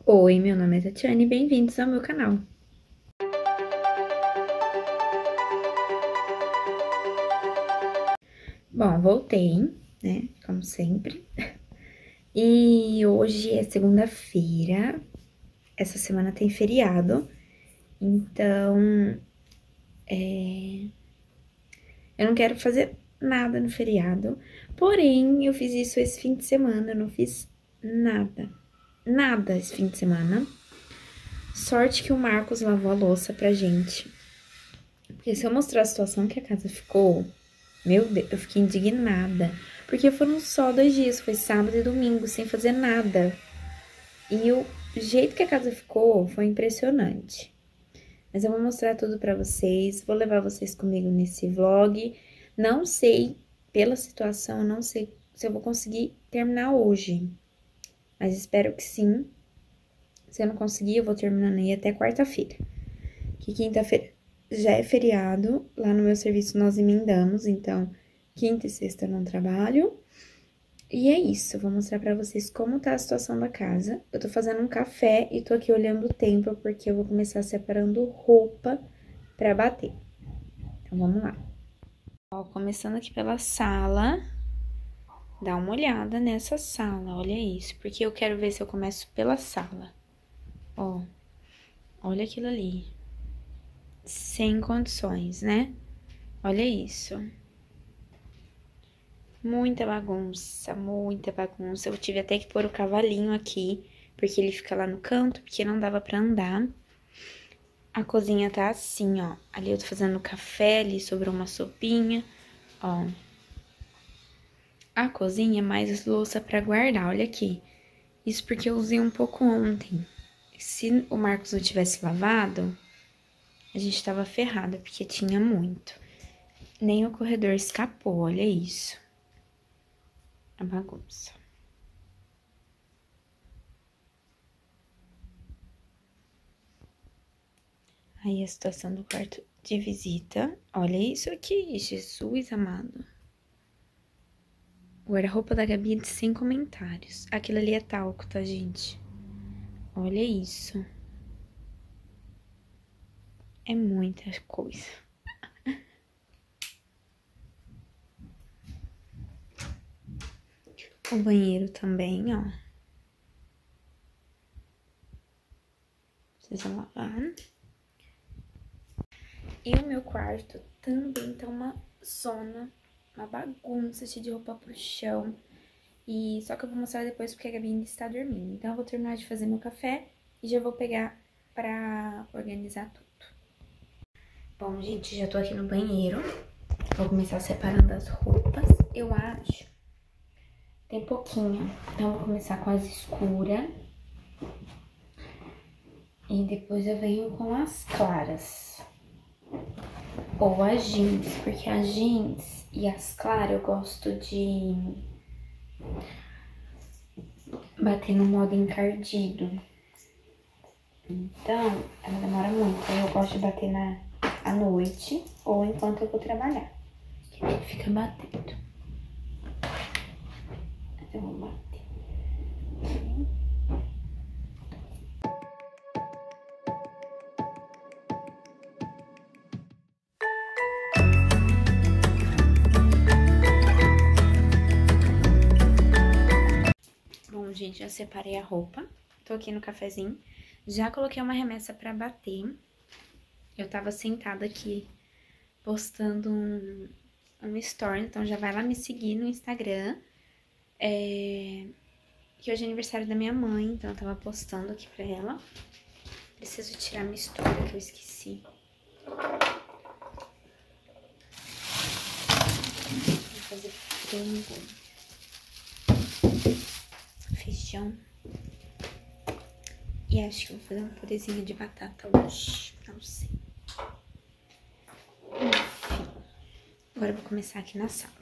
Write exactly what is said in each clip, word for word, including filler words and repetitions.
Oi, meu nome é Tatiane e bem-vindos ao meu canal. Bom, voltei, né, como sempre. E hoje é segunda-feira, essa semana tem feriado, então é... eu não quero fazer nada no feriado, porém eu fiz isso esse fim de semana, eu não fiz nada, nada esse fim de semana. Sorte que o Marcos lavou a louça pra gente, porque se eu mostrar a situação que a casa ficou, meu Deus, eu fiquei indignada, porque foram só dois dias, foi sábado e domingo, sem fazer nada. E o jeito que a casa ficou foi impressionante. Mas eu vou mostrar tudo pra vocês, vou levar vocês comigo nesse vlog. Não sei, pela situação, não sei se eu vou conseguir terminar hoje, mas espero que sim. Se eu não conseguir, eu vou terminando aí até quarta-feira, que quinta-feira já é feriado. Lá no meu serviço nós emendamos, então quinta e sexta eu não trabalho. E é isso, eu vou mostrar pra vocês como tá a situação da casa. Eu tô fazendo um café e tô aqui olhando o tempo, porque eu vou começar separando roupa pra bater. Então, vamos lá. Ó, começando aqui pela sala, dá uma olhada nessa sala, olha isso, porque eu quero ver se eu começo pela sala. Ó, olha aquilo ali. Sem condições, né? Olha isso. Muita bagunça, muita bagunça. Eu tive até que pôr o cavalinho aqui, porque ele fica lá no canto, porque não dava pra andar. A cozinha tá assim, ó. Ali eu tô fazendo café, ali sobrou uma sopinha, ó. A cozinha é mais louça pra guardar, olha aqui. Isso porque eu usei um pouco ontem. Se o Marcos não tivesse lavado, a gente tava ferrada, porque tinha muito. Nem o corredor escapou, olha isso. A bagunça. Aí a situação do quarto de visita. Olha isso aqui, Jesus amado. O guarda-roupa da Gabi é de sem comentários. Aquilo ali é talco, tá, gente? Olha isso. É muita coisa. O banheiro também, ó. Precisa lavar. E o meu quarto também tá uma zona, uma bagunça, cheia de roupa pro chão. E só que eu vou mostrar depois porque a Gabi ainda está dormindo. Então eu vou terminar de fazer meu café e já vou pegar pra organizar tudo. Bom, gente, já tô aqui no banheiro. Vou começar separando as roupas. Eu acho... Tem pouquinho. Então, vou começar com as escuras. E depois eu venho com as claras. Ou as jeans. Porque as jeans e as claras eu gosto de bater no modo encardido. Então, ela demora muito. Aí eu gosto de bater na... à noite ou enquanto eu vou trabalhar, que aí fica batendo. Eu vou bater. Bom, gente, já separei a roupa. Tô aqui no cafezinho. Já coloquei uma remessa pra bater. Eu tava sentada aqui, postando um, um story, então já vai lá me seguir no Instagram. É, que hoje é aniversário da minha mãe, então eu tava postando aqui pra ela. Preciso tirar a mistura que eu esqueci. Vou fazer frango, feijão. E acho que vou fazer um purezinho de batata hoje, não sei. Enfim, agora eu vou começar aqui na sala.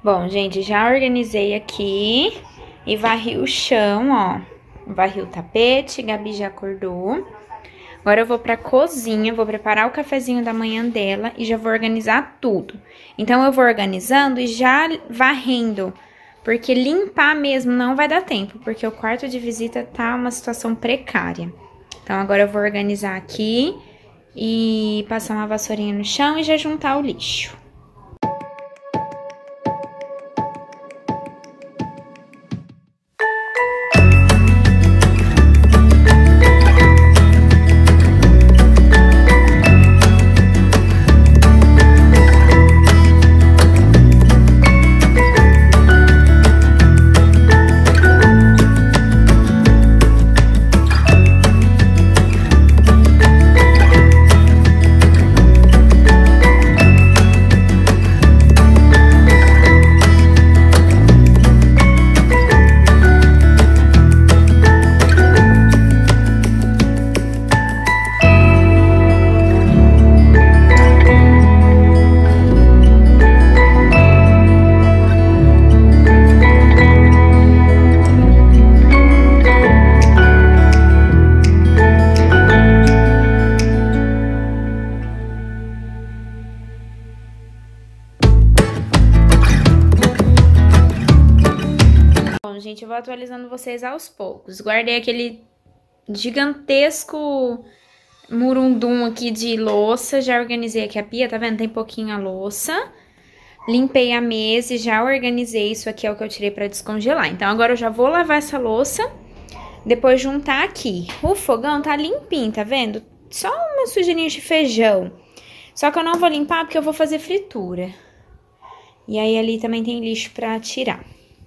Bom, gente, já organizei aqui e varri o chão, ó. Varri o tapete, Gabi já acordou. Agora eu vou pra cozinha, vou preparar o cafezinho da manhã dela e já vou organizar tudo. Então, eu vou organizando e já varrendo, porque limpar mesmo não vai dar tempo, porque o quarto de visita tá uma situação precária. Então, agora eu vou organizar aqui e passar uma vassourinha no chão e já juntar o lixo. Gente, eu vou atualizando vocês aos poucos. Guardei aquele gigantesco murundum aqui de louça. Já organizei aqui a pia, tá vendo? Tem pouquinho a louça. Limpei a mesa e já organizei. Isso aqui é o que eu tirei pra descongelar. Então, agora eu já vou lavar essa louça. Depois juntar aqui. O fogão tá limpinho, tá vendo? Só uma sujeirinha de feijão. Só que eu não vou limpar porque eu vou fazer fritura. E aí, ali também tem lixo pra tirar.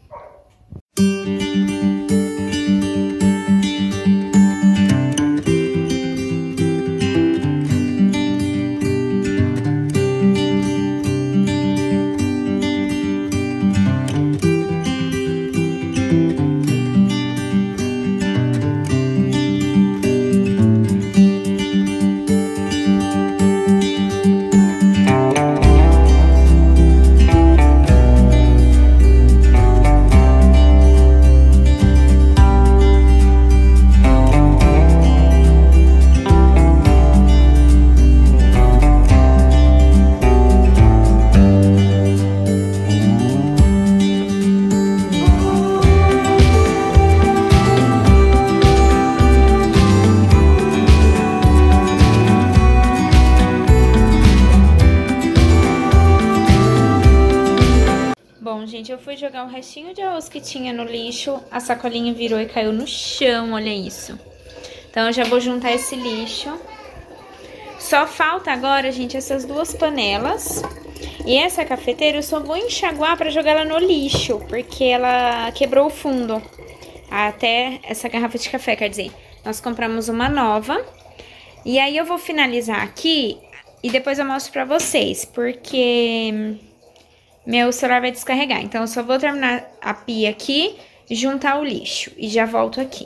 Gente, eu fui jogar o restinho de arroz que tinha no lixo, a sacolinha virou e caiu no chão, olha isso. Então, eu já vou juntar esse lixo. Só falta agora, gente, essas duas panelas. E essa cafeteira eu só vou enxaguar pra jogar ela no lixo, porque ela quebrou o fundo. Até essa garrafa de café, quer dizer, nós compramos uma nova. E aí, eu vou finalizar aqui e depois eu mostro pra vocês, porque meu celular vai descarregar. Então, eu só vou terminar a pia aqui, juntar o lixo e já volto aqui.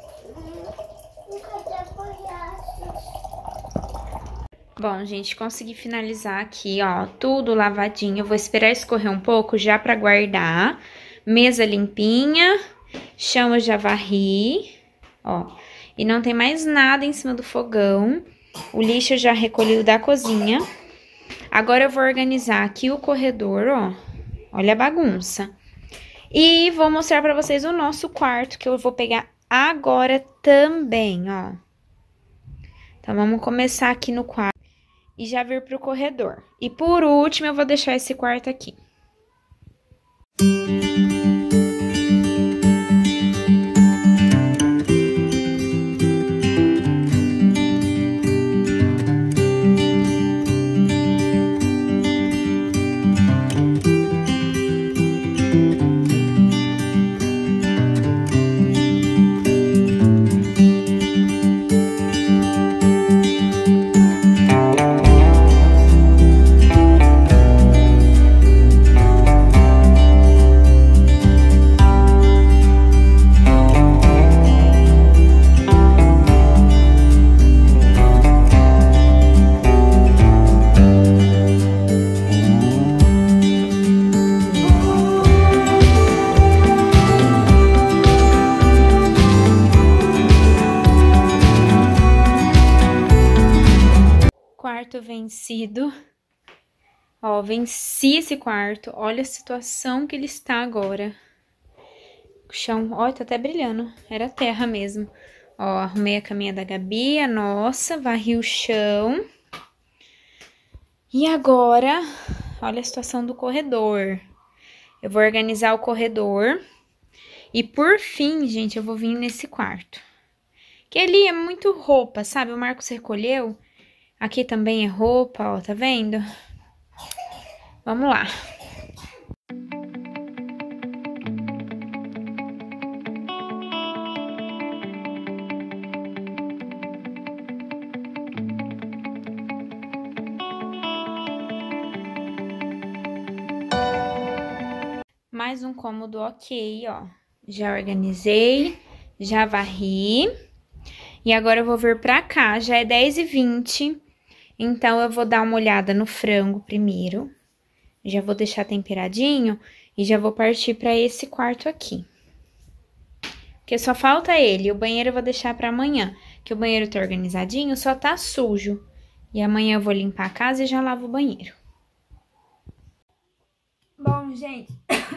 Bom, gente, consegui finalizar aqui, ó, tudo lavadinho. Eu vou esperar escorrer um pouco já pra guardar. Mesa limpinha, chão eu já varri, ó. E não tem mais nada em cima do fogão. O lixo eu já recolhi o da cozinha. Agora eu vou organizar aqui o corredor, ó. Olha a bagunça. E vou mostrar pra vocês o nosso quarto, que eu vou pegar agora também, ó. Então, vamos começar aqui no quarto e já vir pro corredor. E por último, eu vou deixar esse quarto aqui. vencido. Ó, venci esse quarto. Olha a situação que ele está agora. O chão, ó, tá até brilhando. Era terra mesmo. Ó, arrumei a caminha da Gabi, a nossa, varri o chão. E agora, olha a situação do corredor. Eu vou organizar o corredor. E por fim, gente, eu vou vir nesse quarto. Que ali é muito roupa, sabe? O Marcos recolheu. Aqui também é roupa, ó, tá vendo? Vamos lá. Mais um cômodo ok, ó. Já organizei, já varri. E agora eu vou vir pra cá, já é dez e vinte. Então, eu vou dar uma olhada no frango primeiro. Já vou deixar temperadinho e já vou partir pra esse quarto aqui. Porque só falta ele. O banheiro eu vou deixar pra amanhã. Que o banheiro tá organizadinho, só tá sujo. E amanhã eu vou limpar a casa e já lavo o banheiro. Bom, gente...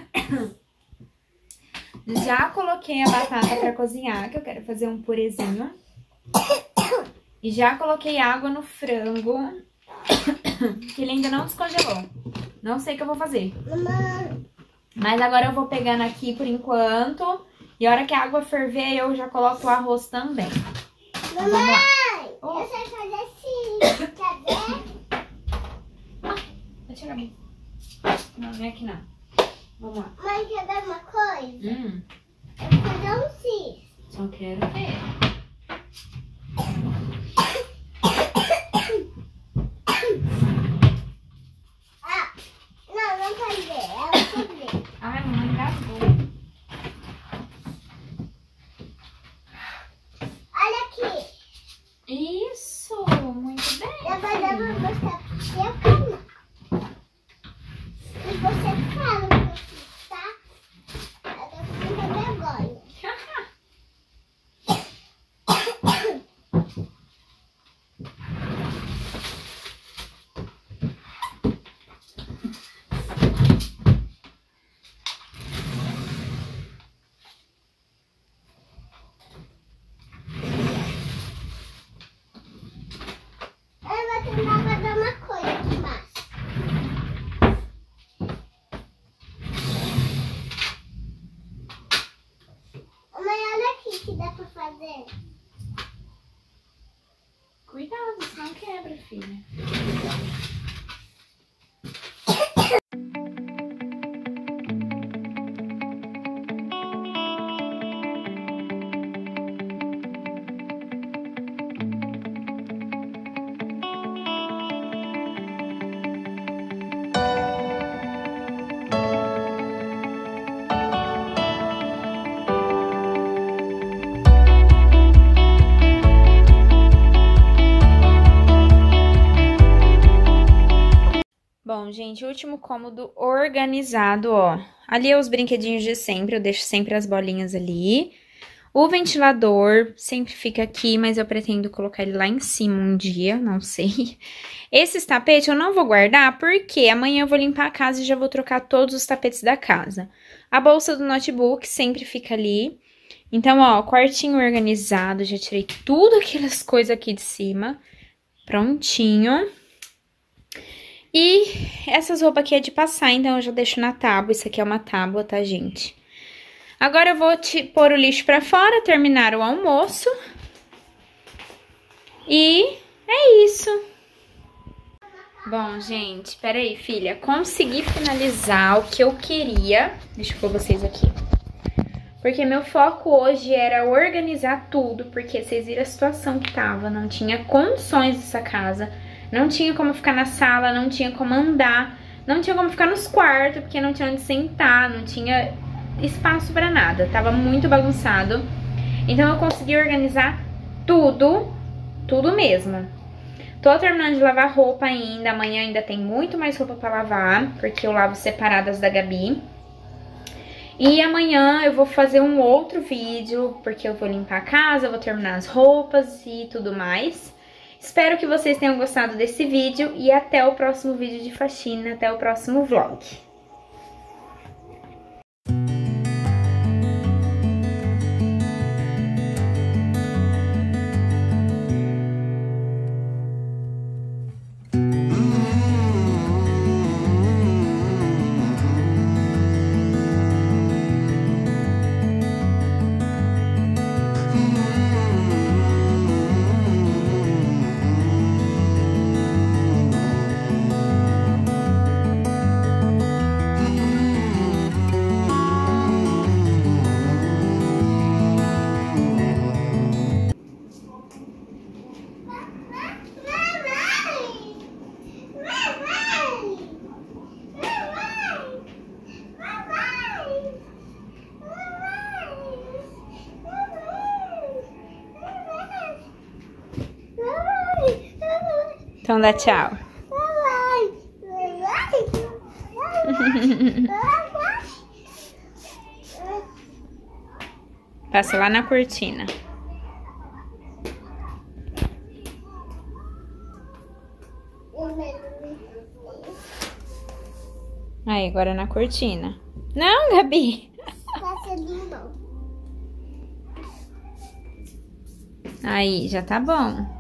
Já coloquei a batata pra cozinhar, que eu quero fazer um purezinho. E já coloquei água no frango, que ele ainda não descongelou. Não sei o que eu vou fazer. Mas agora eu vou pegando aqui por enquanto. E a hora que a água ferver, eu já coloco o arroz também. Mamãe, oh. Eu sei fazer assim, quer ver? Ah, vai tirar aqui. Não, não é aqui não. Vamos lá. Mãe, quer ver uma coisa? Hum. Eu vou fazer um cis. Só quero ver. Ah, não, não pode ver. Ela pode ver. Ai, mamãe engasgou. Olha aqui. Isso, muito bem. Agora eu vou mostrar pro seu canal. E você fala o que eu fiz, tá? Eu tô ficando vergonha. Eu vou tentar fazer uma coisa aqui embaixo. Mãe, olha aqui que dá pra fazer. Cuidado, senão quebra, filha. Bom, gente, o último cômodo organizado, ó. Ali é os brinquedinhos de sempre, eu deixo sempre as bolinhas ali. O ventilador sempre fica aqui, mas eu pretendo colocar ele lá em cima um dia, não sei. Esses tapetes eu não vou guardar, porque amanhã eu vou limpar a casa e já vou trocar todos os tapetes da casa. A bolsa do notebook sempre fica ali. Então, ó, quartinho organizado, já tirei tudo aquelas coisas aqui de cima. Prontinho. E essas roupas aqui é de passar, então eu já deixo na tábua. Isso aqui é uma tábua, tá, gente? Agora eu vou te pôr o lixo pra fora, terminar o almoço. E é isso. Bom, gente, peraí, filha. Consegui finalizar o que eu queria. Deixa eu pôr vocês aqui. Porque meu foco hoje era organizar tudo, porque vocês viram a situação que tava. Não tinha condições dessa casa. Não tinha como ficar na sala, não tinha como andar, não tinha como ficar nos quartos, porque não tinha onde sentar, não tinha espaço pra nada. Tava muito bagunçado. Então eu consegui organizar tudo, tudo mesmo. Tô terminando de lavar roupa ainda, amanhã ainda tem muito mais roupa pra lavar, porque eu lavo separadas da Gabi. E amanhã eu vou fazer um outro vídeo, porque eu vou limpar a casa, vou terminar as roupas e tudo mais. Espero que vocês tenham gostado desse vídeo e até o próximo vídeo de faxina, até o próximo vlog. Então dá tchau. Passa lá na cortina. Aí, agora na cortina. Não, Gabi. Aí, já tá bom.